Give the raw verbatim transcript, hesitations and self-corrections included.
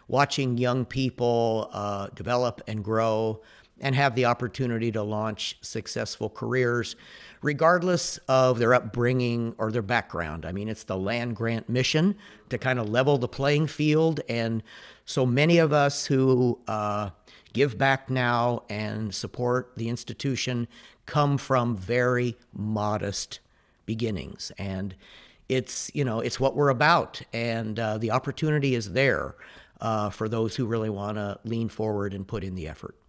watching young people uh, develop and grow and have the opportunity to launch successful careers, regardless of their upbringing or their background. I mean, it's the land grant mission to kind of level the playing field. And so many of us who uh, give back now and support the institution come from very modest beginnings. And it's, you know, it's what we're about. And uh, the opportunity is there uh, for those who really want to lean forward and put in the effort.